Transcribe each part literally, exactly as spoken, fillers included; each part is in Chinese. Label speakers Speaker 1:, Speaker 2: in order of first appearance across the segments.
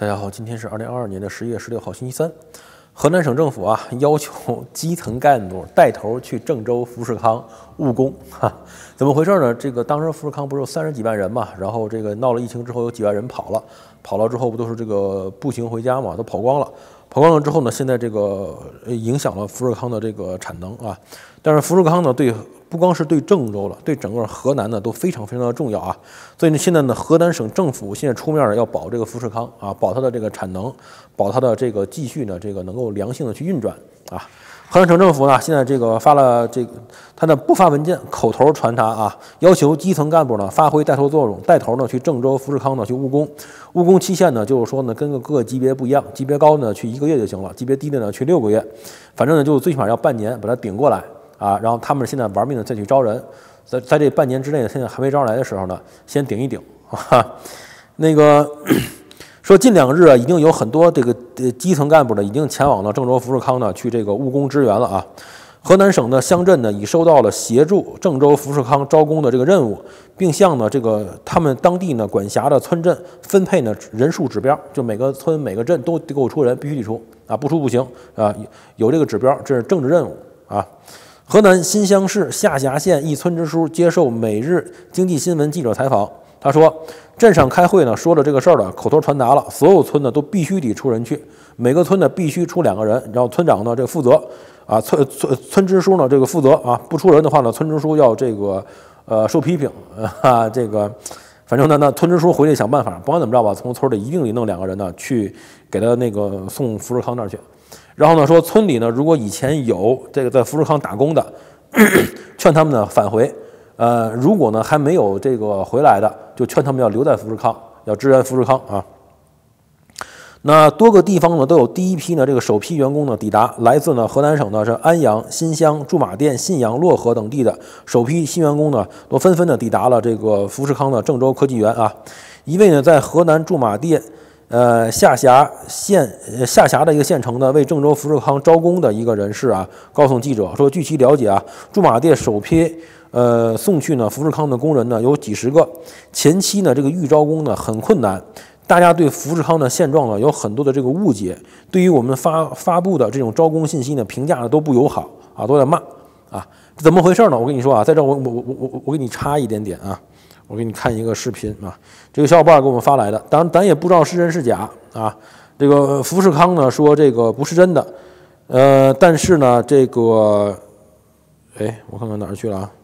Speaker 1: 大家好，今天是二零二二年的十月十六号，星期三。河南省政府啊，要求基层干部带头去郑州富士康务工，哈，怎么回事呢？这个当时富士康不是有三十几万人嘛，然后这个闹了疫情之后，有几万人跑了，跑了之后不都是这个步行回家嘛，都跑光了。跑光了之后呢，现在这个影响了富士康的这个产能啊。但是富士康呢，对不光是对郑州了，对整个河南呢都非常非常的重要啊。所以呢，现在呢，河南省政府现在出面要保这个富士康啊，保它的这个产能，保它的这个继续呢，这个能够良性的去运转啊。河南省政府呢，现在这个发了这个，他呢不发文件，口头传达啊，要求基层干部呢发挥带头作用，带头呢去郑州富士康呢去务工，务工期限呢就是说呢跟各个级别不一样，级别高呢去一个月就行了，级别低的呢去六个月，反正呢就最起码要半年把它顶过来啊。然后他们现在玩命的再去招人，在在这半年之内，现在还没招来的时候呢，先顶一顶啊。那个。说近两日啊，已经有很多这个呃基层干部呢，已经前往了郑州富士康呢，去这个务工支援了啊。河南省的乡镇呢，已收到了协助郑州富士康招工的这个任务，并向呢这个他们当地呢管辖的村镇分配呢人数指标，就每个村每个镇都得给我出人，必须得出啊，不出不行啊，有这个指标，这是政治任务啊。河南新乡市下辖县一村支书接受每日经济新闻记者采访。他说，镇上开会呢，说了这个事儿了，口头传达了，所有村呢都必须得出人去，每个村呢必须出两个人，然后村长呢这个负责啊，村村村支书呢这个负责啊，不出人的话呢，村支书要这个呃受批评啊，这个反正呢那村支书回去想办法，不管怎么着吧，从村里一定得弄两个人呢去给他那个送富士康那儿去，然后呢说村里呢如果以前有这个在富士康打工的，咳咳劝他们呢返回。呃，如果呢还没有这个回来的，就劝他们要留在富士康，要支援富士康啊。那多个地方呢都有第一批呢这个首批员工呢抵达，来自呢河南省呢是安阳、新乡、驻马店、信阳、漯河等地的首批新员工呢都纷纷的抵达了这个富士康的郑州科技园啊。一位呢在河南驻马店呃下辖县呃下辖的一个县城呢为郑州富士康招工的一个人士啊，告诉记者说，据其了解啊，驻马店首批。呃，送去呢富士康的工人呢有几十个，前期呢这个预招工呢很困难，大家对富士康的现状呢有很多的这个误解，对于我们发发布的这种招工信息呢评价呢都不友好啊，都在骂啊，怎么回事呢？我跟你说啊，在这我我我我我给你插一点点啊，我给你看一个视频啊，这个小伙伴给我们发来的，当然咱也不知道是真是假啊，这个富士康呢说这个不是真的，呃，但是呢这个，哎，我看看哪儿去了啊？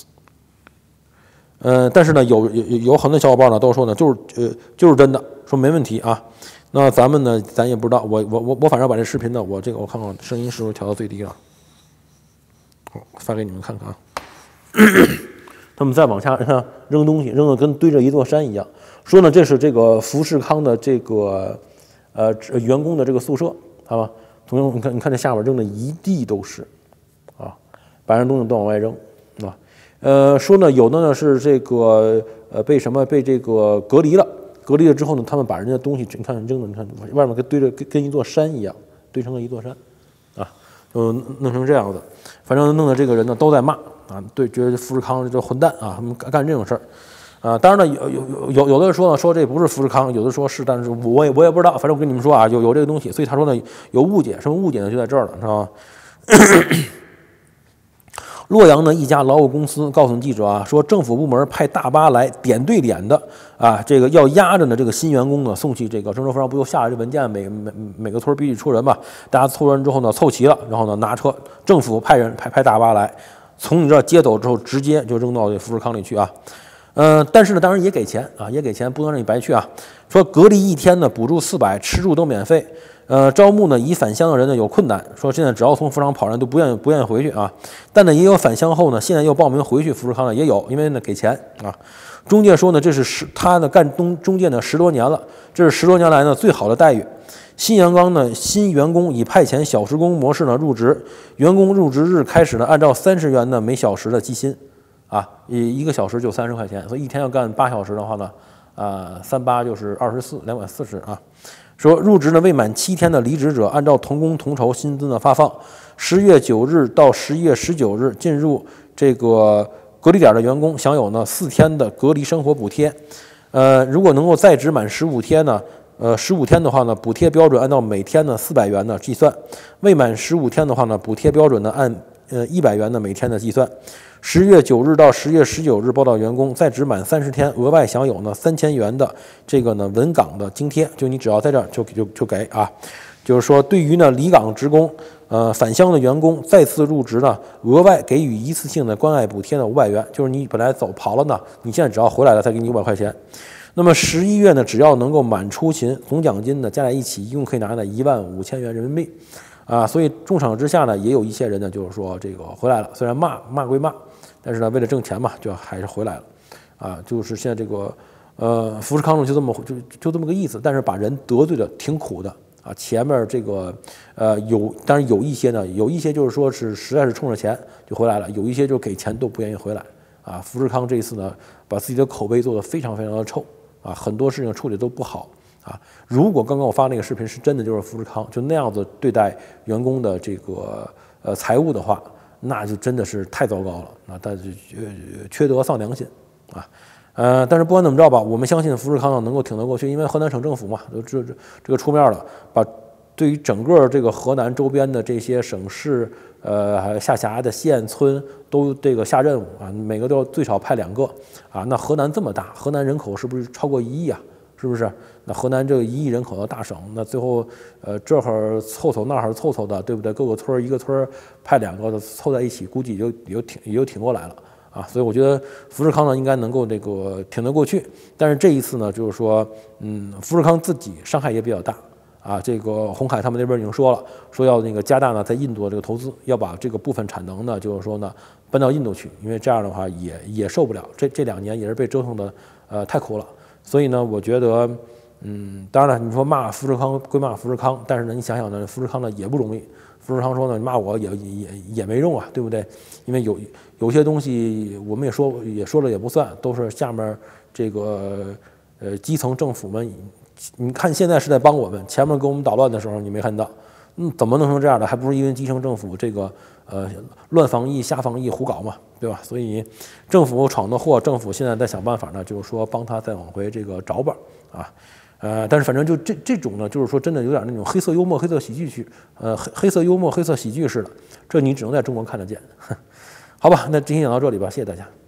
Speaker 1: 呃，但是呢，有有有很多小伙伴呢都说呢，就是呃就是真的，说没问题啊。那咱们呢，咱也不知道，我我我我反正把这视频呢，我这个我看看声音是不是调到最低了，好，发给你们看看啊。他们再往下扔东西，扔的跟堆着一座山一样。说呢，这是这个富士康的这个呃员工的这个宿舍，好吧？同学们，你看你看这下边扔的一地都是，啊，把人东西都往外扔啊。呃，说呢，有的呢是这个呃被什么被这个隔离了，隔离了之后呢，他们把人家东西，你看扔的，你看外面跟堆着跟跟一座山一样，堆成了一座山，啊，就弄成这样子，反正弄的这个人呢都在骂啊，对，觉得富士康这混蛋啊，他们干干这种事儿，啊，当然呢有有有有的人说呢说这不是富士康，有的说是，但是我也我也不知道，反正我跟你们说啊，有有这个东西，所以他说呢有误解，什么误解呢？就在这儿了，是吧？洛阳的一家劳务公司告诉记者啊，说政府部门派大巴来点对点的啊，这个要压着呢这个新员工呢送去这个郑州富士康，不又下了这文件，每每每个村必须出人嘛，大家凑人之后呢凑齐了，然后呢拿车，政府派人派派大巴来，从你这接走之后直接就扔到这富士康里去啊。嗯、呃，但是呢，当然也给钱啊，也给钱，不能让你白去啊。说隔离一天呢，补助四百，吃住都免费。呃，招募呢已返乡的人呢有困难，说现在只要从富士康跑人都不愿意不愿意回去啊。但呢也有返乡后呢，现在又报名回去富士康的也有，因为呢给钱啊。中介说呢，这是十他呢干中中介呢十多年了，这是十多年来呢最好的待遇。新阳刚呢新员工以派遣小时工模式呢入职，员工入职日开始呢按照三十元呢每小时的计薪。啊，一一个小时就三十块钱，所以一天要干八小时的话呢，啊，三八就是二十四，两百四十啊。说入职呢未满七天的离职者，按照同工同酬薪资呢发放。十月九日到十一月十九日进入这个隔离点的员工享有呢四天的隔离生活补贴。呃，如果能够在职满十五天呢， 呃，十五天的话呢，补贴标准按照每天呢四百元呢计算；未满十五天的话呢，补贴标准呢按呃一百元的每天的计算。十月九日到十月十九日报到员工在职满三十天，额外享有呢三千元的这个呢稳岗的津贴，就你只要在这儿就就就给啊。就是说，对于呢离岗职工，呃返乡的员工再次入职呢，额外给予一次性的关爱补贴呢五百元，就是你本来走跑了呢，你现在只要回来了，再给你五百块钱。那么十一月呢，只要能够满出勤，总奖金呢加在一起，一共可以拿呢一万五千元人民币，啊，所以重赏之下呢，也有一些人呢，就是说这个回来了，虽然骂骂归骂，但是呢为了挣钱嘛，就还是回来了，啊，就是现在这个呃富士康呢就这么就就这么个意思，但是把人得罪的挺苦的。啊，前面这个呃有，当然有一些呢，有一些就是说是实在是冲着钱就回来了，有一些就给钱都不愿意回来啊。富士康这一次呢，把自己的口碑做得非常非常的臭啊，很多事情处理都不好啊。如果刚刚我发那个视频是真的就是富士康就那样子对待员工的这个呃财务的话，那就真的是太糟糕了啊，但是呃缺德丧良心啊。呃，但是不管怎么着吧，我们相信富士康呢能够挺得过去，因为河南省政府嘛，都这这这个出面了，把对于整个这个河南周边的这些省市、呃还有下辖的县村都这个下任务啊，每个都要最少派两个啊。那河南这么大，河南人口是不是超过一亿啊？是不是？那河南这个一亿人口的大省，那最后呃这会儿凑凑那会儿凑凑的，对不对？各个村一个村派两个的凑在一起，估计也就也就挺也就挺过来了。啊，所以我觉得富士康呢应该能够这个挺得过去，但是这一次呢，就是说，嗯，富士康自己伤害也比较大啊。这个鸿海他们那边已经说了，说要那个加大呢在印度的这个投资，要把这个部分产能呢，就是说呢搬到印度去，因为这样的话也也受不了，这这两年也是被折腾的呃太苦了。所以呢，我觉得，嗯，当然了，你说骂富士康归骂富士康，但是呢，你想想呢，富士康呢也不容易。富士康说呢，你骂我也也也没用啊，对不对？因为有有些东西我们也说也说了也不算，都是下面这个呃基层政府们，你看现在是在帮我们，前面给我们捣乱的时候你没看到，嗯，怎么能成这样的？还不是因为基层政府这个呃乱防疫、瞎防疫、胡搞嘛，对吧？所以政府闯的祸，政府现在在想办法呢，就是说帮他再往回这个找吧啊。呃，但是反正就这这种呢，就是说真的有点那种黑色幽默、黑色喜剧去，呃，黑黑色幽默、黑色喜剧似的，这你只能在中国看得见。好吧，那今天讲到这里吧，谢谢大家。